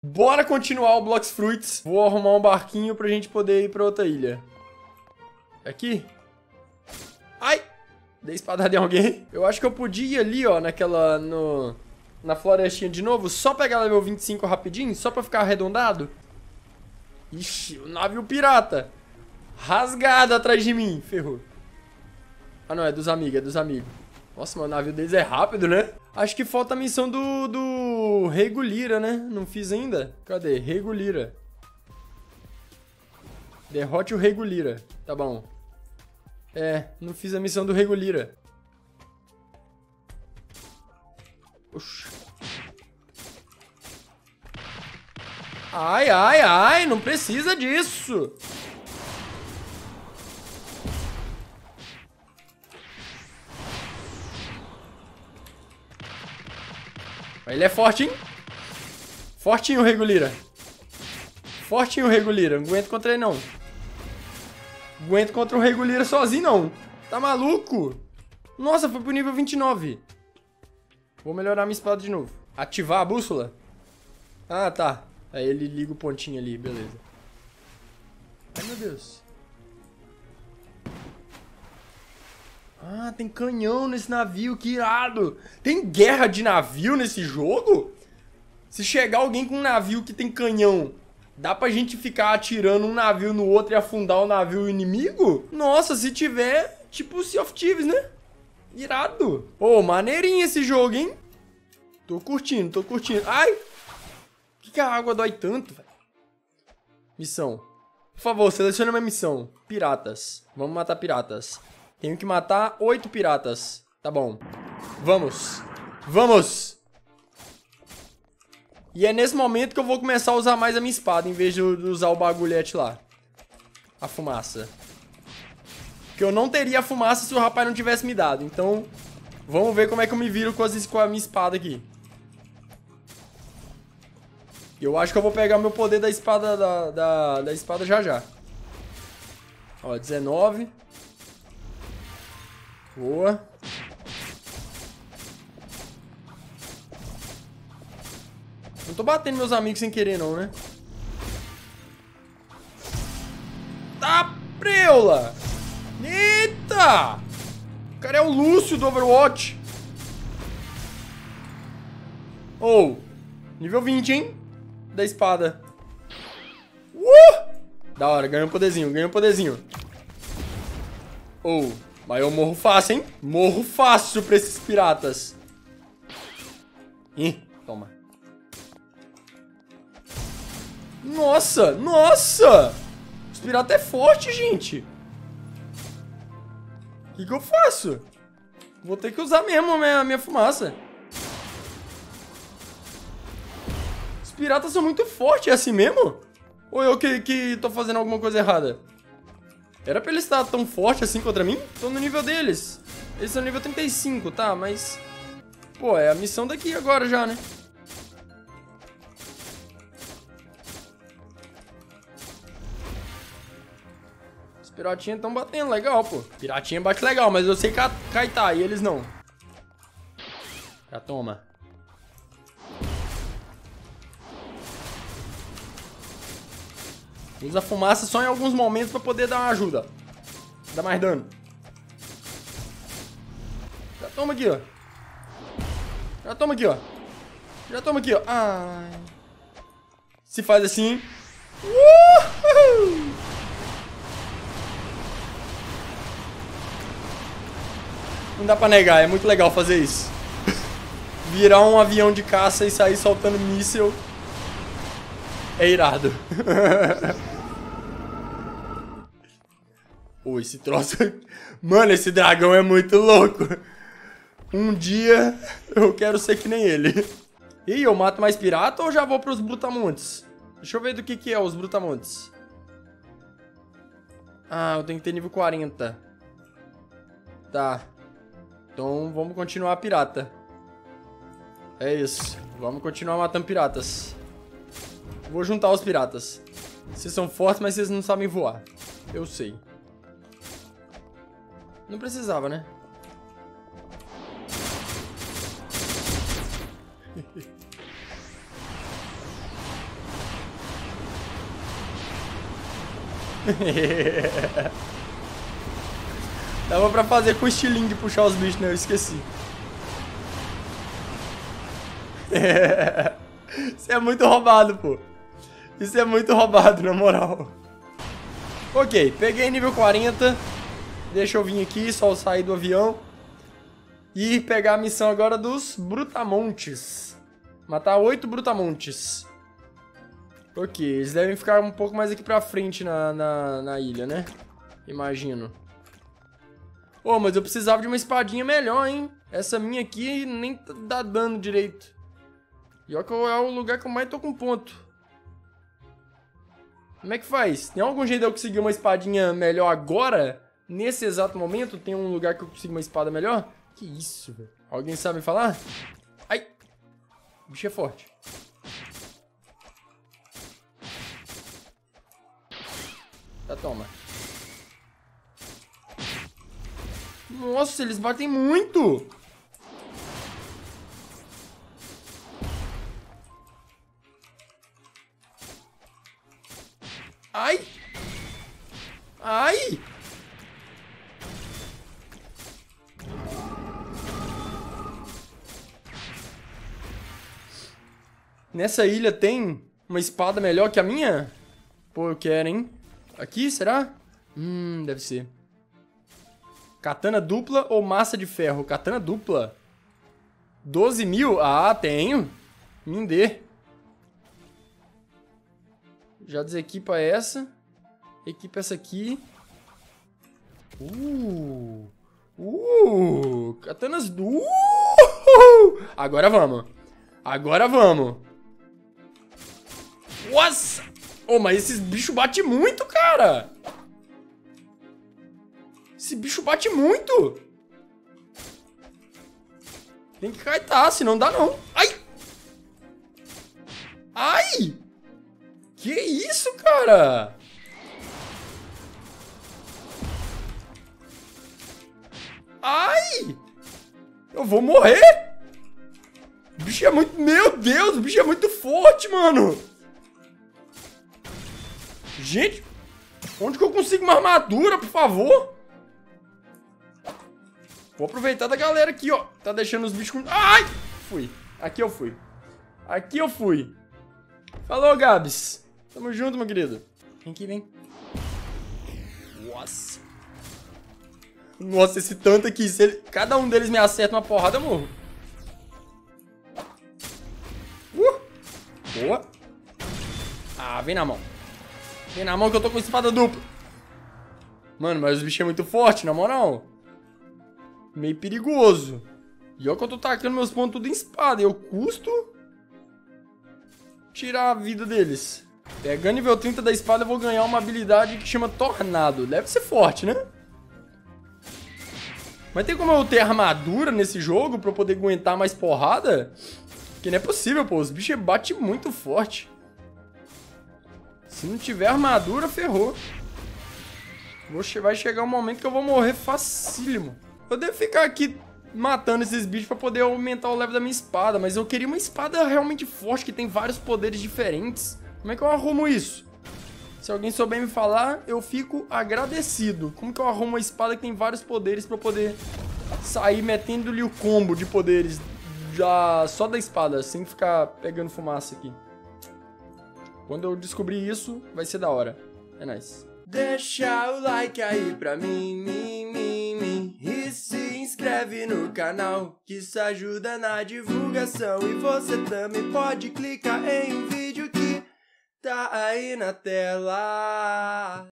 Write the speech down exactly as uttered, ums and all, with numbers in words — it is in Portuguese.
Bora continuar o Blox Fruits. Vou arrumar um barquinho pra gente poder ir pra outra ilha. Aqui. Ai! Dei espadada em alguém. Eu acho que eu podia ir ali, ó, naquela... No, na florestinha de novo, só pegar level vinte e cinco rapidinho, só pra ficar arredondado. Ixi, o navio pirata. Rasgado atrás de mim. Ferrou. Ah, não, é dos amigos, é dos amigos. Nossa, mas o navio deles é rápido, né? Acho que falta a missão do, do Rei Gulira, né? Não fiz ainda. Cadê? Rei Gulira. Derrote o Rei Gulira. Tá bom. É, não fiz a missão do Rei Gulira. Oxi. Ai, ai, ai, não precisa disso. Ele é forte, hein? Fortinho o Rei Gulira. Fortinho o Rei Gulira. Não aguento contra ele, não. Não aguento contra o Rei Gulira sozinho, não. Tá maluco? Nossa, foi pro nível vinte e nove. Vou melhorar minha espada de novo. Ativar a bússola? Ah, tá. Aí ele liga o pontinho ali, beleza. Ai, meu Deus. Ah, tem canhão nesse navio, que irado. Tem guerra de navio nesse jogo? Se chegar alguém com um navio que tem canhão, dá pra gente ficar atirando um navio no outro e afundar o navio inimigo? Nossa, se tiver, tipo Sea of Thieves, né? Irado. Pô, maneirinho esse jogo, hein? Tô curtindo, tô curtindo. Ai! Por que, que a água dói tanto, velho? Missão. Por favor, selecione uma missão. Piratas. Vamos matar piratas. Tenho que matar oito piratas. Tá bom. Vamos. Vamos! E é nesse momento que eu vou começar a usar mais a minha espada, em vez de usar o bagulhete lá. A fumaça. Porque eu não teria a fumaça se o rapaz não tivesse me dado. Então, vamos ver como é que eu me viro com, as, com a minha espada aqui. Eu acho que eu vou pegar meu poder da espada, da, da, da espada já já. Ó, dezenove. Boa. Não tô batendo meus amigos sem querer, não, né? Tá, preula! Eita! O cara é o Lúcio do Overwatch. Oh, nível vinte, hein? Da espada. Uh! Da hora, ganhou um poderzinho, ganhou um poderzinho. Oh, mas eu morro fácil, hein? Morro fácil pra esses piratas. Ih, toma. Nossa, nossa! Os piratas é forte, gente. O que que eu faço? Vou ter que usar mesmo a minha, a minha fumaça. Os piratas são muito fortes, é assim mesmo? Ou eu que, que tô fazendo alguma coisa errada? Era pra eles estar tão forte assim contra mim? Tô no nível deles. Eles são nível trinta e cinco, tá? Mas... pô, é a missão daqui agora já, né? Os piratinhas estão batendo legal, pô. Piratinha bate legal, mas eu sei kaitar e eles não. Já toma. Usa fumaça só em alguns momentos pra poder dar uma ajuda. Dá mais dano. Já toma aqui, ó. Já toma aqui, ó. Já toma aqui, ó. Ai. Se faz assim. Uhul! Não dá pra negar, é muito legal fazer isso. Virar um avião de caça e sair soltando míssil. É irado. Pô, esse troço... Mano, esse dragão é muito louco. Um dia eu quero ser que nem ele. Ih, eu mato mais pirata ou já vou pros brutamontes? Deixa eu ver do que que é os brutamontes. Ah, eu tenho que ter nível quarenta. Tá. Então vamos continuar pirata. É isso. Vamos continuar matando piratas. Vou juntar os piratas. Vocês são fortes, mas vocês não sabem voar. Eu sei. Não precisava, né? Dava pra fazer com estilingue de puxar os bichos, né? Eu esqueci. Isso é muito roubado, pô. Isso é muito roubado, na moral. Ok, peguei nível quarenta. Deixa eu vir aqui, só sair do avião. E pegar a missão agora dos Brutamontes. Matar oito Brutamontes. Ok, eles devem ficar um pouco mais aqui pra frente na, na, na ilha, né? Imagino. Oh, mas eu precisava de uma espadinha melhor, hein? Essa minha aqui nem dá dano direito. E olha que é o lugar que eu mais tô com ponto. Como é que faz? Tem algum jeito de eu conseguir uma espadinha melhor agora? Nesse exato momento? Tem um lugar que eu consigo uma espada melhor? Que isso, velho? Alguém sabe me falar? Ai! O bicho é forte. Tá, toma. Nossa, eles batem muito! Ai! Ai! Nessa ilha tem uma espada melhor que a minha? Pô, eu quero, hein? Aqui, será? Hum, deve ser. Katana dupla ou massa de ferro? Katana dupla. doze mil? Ah, tenho. Me dê. Já desequipa essa. Equipa essa aqui. Uh. Uh. Katanas do... Uh! Agora vamos. Agora vamos. Nossa! Oh, mas esses bichos batem muito, cara! Esse bicho bate muito! Tem que kaitar, senão não dá não. Ai! Ai! Que isso, cara? Ai! Eu vou morrer! O bicho é muito... Meu Deus, o bicho é muito forte, mano! Gente, onde que eu consigo uma armadura, por favor? Vou aproveitar da galera aqui, ó. Tá deixando os bichos com... Ai! Fui. Aqui eu fui. Aqui eu fui. Falou, Gabs. Tamo junto, meu querido. Vem aqui, vem. Nossa. Nossa, esse tanto aqui. Se ele... cada um deles me acerta uma porrada, eu morro. Uh! Boa. Ah, vem na mão. Vem na mão que eu tô com espada dupla. Mano, mas os bichos é muito forte, na moral. Meio perigoso. E olha que eu tô tacando meus pontos tudo em espada. E eu custo tirar a vida deles. Pegando nível trinta da espada, eu vou ganhar uma habilidade que chama Tornado. Deve ser forte, né? Mas tem como eu ter armadura nesse jogo pra eu poder aguentar mais porrada? Que não é possível, pô. Os bichos batem muito forte. Se não tiver armadura, ferrou. Vou che- vai chegar um momento que eu vou morrer facílimo. Eu devo ficar aqui matando esses bichos pra poder aumentar o level da minha espada. Mas eu queria uma espada realmente forte, que tem vários poderes diferentes. Como é que eu arrumo isso? Se alguém souber me falar, eu fico agradecido. Como que eu arrumo uma espada que tem vários poderes pra poder sair metendo-lhe o combo de poderes já só da espada, sem ficar pegando fumaça aqui? Quando eu descobrir isso, vai ser da hora. É nice. Deixa o like aí pra mim, mim, mim, mim. E se inscreve no canal, que isso ajuda na divulgação. E você também pode clicar em um vídeo que tá aí na tela.